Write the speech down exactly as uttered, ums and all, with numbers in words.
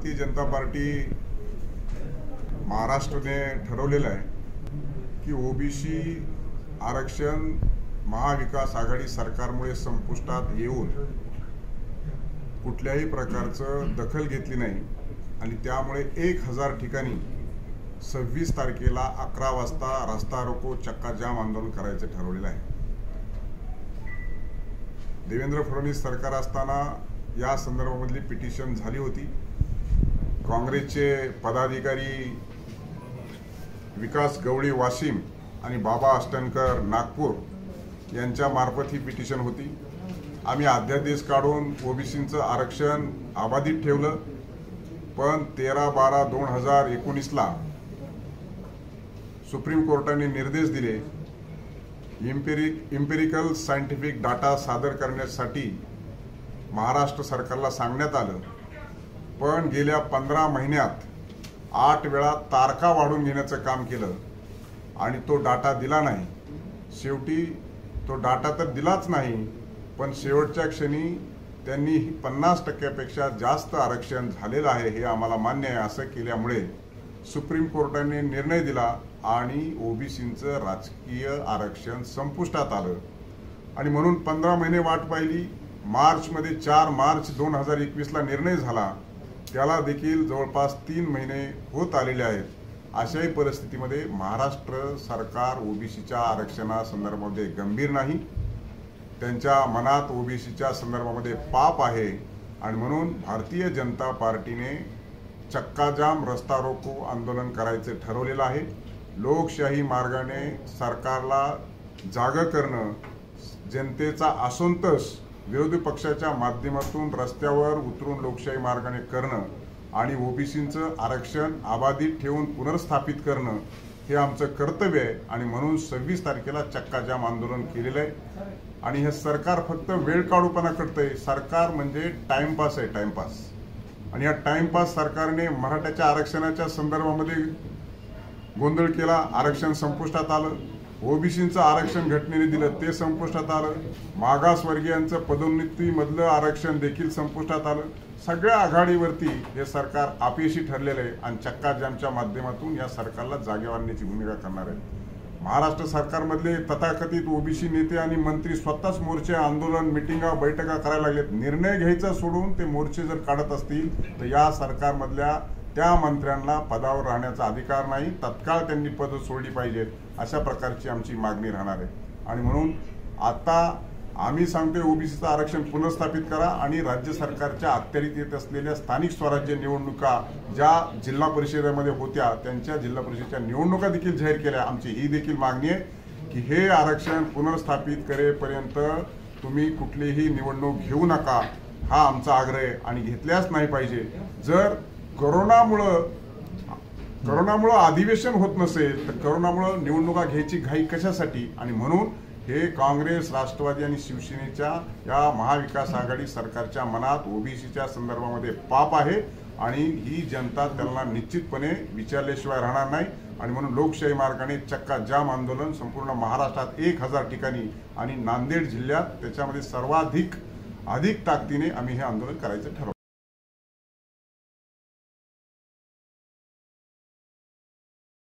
Bharatiya Janata party महाराष्ट्रने ठरवलेलं आहे की ओबीसी आरक्षण महाविकास आघाडी सरकारमुळे संपुष्टात येऊन कुठल्याही प्रकारचं दखल घेतली नाही आणि त्यामुळे एक हजार ठिकाणी सव्वीस तारखेला अकरा वाजता रस्ता रोको चक्का जाम आंदोलन करायचं ठरवलेलं आहे। देवेंद्र फडणवीस सरकार असताना या संदर्भामधली पिटिशन झाली होती। काँग्रेसचे पदाधिकारी विकास गवळी वाशिम आणि बाबा अष्टनकर नागपूर यांच्या मार्फत ही पिटिशन होती। आम्ही अध्यादेश काढून ओबीसींचं आरक्षण अबाधित ठेवलं, पण तेरा बारा दोन हजार एकोणीसला सुप्रीम कोर्टाने निर्देश दिले इम्पेरिक इम्पेरिकल सायंटिफिक डाटा सादर करण्यासाठी महाराष्ट्र सरकारला सांगण्यात आलं, पण गेल्या पंधरा महिन्यात आठ वेळा तारखा वाढवून घेण्याचं काम केलं आणि तो डाटा दिला नाही। शेवटी तो डाटा तर दिलाच नाही, पण शेवटच्या क्षणी त्यांनी पन्नास टक्क्यापेक्षा जास्त आरक्षण झालेलं आहे हे आम्हाला मान्य आहे असं केल्यामुळे सुप्रीम कोर्टाने निर्णय दिला आणि ओबीसींचं राजकीय आरक्षण संपुष्टात आलं। आणि म्हणून पंधरा महिने वाट पाहिली। मार्चमध्ये चार मार्च दोन हजार एकवीसला निर्णय झाला, त्याला देखील जवळपास तीन महिने होत आलेले आहेत। अशाही परिस्थितीमध्ये महाराष्ट्र सरकार ओबीसीच्या आरक्षणासंदर्भामध्ये गंभीर नाही, त्यांच्या मनात ओबीसीच्या संदर्भामध्ये पाप आहे आणि म्हणून भारतीय जनता पार्टीने चक्काजाम रस्ता रोको आंदोलन करायचे ठरवलेलं आहे। लोकशाही मार्गाने सरकारला जागं करणं, जनतेचा असंतोष विरोधी पक्षाच्या माध्यमातून रस्त्यावर उतरून लोकशाही मार्गाने करणं आणि ओबीसींचं आरक्षण अबाधित ठेवून पुनर्स्थापित करणं हे आमचं कर्तव्य आहे आणि म्हणून सव्वीस तारखेला चक्काजाम आंदोलन केलेलं आहे। आणि हे सरकार फक्त वेळ काढूपणा करतंय। सरकार म्हणजे टाइमपास आहे, टाइमपास। आणि या टाइमपास सरकारने मराठ्याच्या आरक्षणाच्या संदर्भामध्ये गोंधळ केला, आरक्षण संपुष्टात आलं। ओबीसींचं आरक्षण घटनेने दिलं, ते संपुष्टात आलं। मागासवर्गीयांचं पदोन्नतीमधलं आरक्षण देखील संपुष्टात आलं। सगळ्या आघाडीवरती हे सरकार अपयशी ठरलेलं आहे आणि चक्का जामच्या माध्यमातून या सरकारला जागेवर आणण्याची भूमिका करणार आहे। महाराष्ट्र सरकारमधले तथाकथित ओबीसी नेते आणि मंत्री स्वतःच मोर्चे, आंदोलन, मिटिंगा, बैठका करायला लागलेत। निर्णय घ्यायचा सोडून ते मोर्चे जर काढत असतील तर या सरकारमधल्या त्या मंत्र्यांना पदावर राहण्याचा अधिकार नाही, तत्काळ त्यांनी पद सोडली पाहिजेत, अशा प्रकारची आमची मागणी राहणार आहे। आणि म्हणून आता आम्ही सांगतोय ओबीसीचं आरक्षण पुनर्स्थापित करा आणि राज्य सरकारच्या अखत्यारीत येत असलेल्या स्थानिक स्वराज्य निवडणुका ज्या जिल्हा परिषदेमध्ये होत्या त्यांच्या जिल्हा परिषदेच्या निवडणुका देखील जाहीर केल्या। आमची ही देखील मागणी आहे की हे आरक्षण पुनर्स्थापित करेपर्यंत तुम्ही कुठलीही निवडणूक घेऊ नका, हा आमचा आग्रह आहे आणि घेतल्याच नाही पाहिजे। जर कोरोनामुळं कोरोनामुळं अधिवेशन होत नसेल तर कोरोनामुळं निवडणुका घ्यायची घाई कशासाठी? आणि म्हणून हे काँग्रेस, राष्ट्रवादी आणि शिवसेनेच्या या महाविकास आघाडी सरकारच्या मनात ओबीसीच्या संदर्भामध्ये पाप आहे आणि ही जनता त्यांना निश्चितपणे विचारल्याशिवाय राहणार नाही। आणि म्हणून लोकशाही मार्गाने चक्का जाम आंदोलन संपूर्ण महाराष्ट्रात एक हजार ठिकाणी आणि नांदेड जिल्ह्यात त्याच्यामध्ये सर्वाधिक अधिक ताकदीने आम्ही हे आंदोलन करायचं ठरवलं।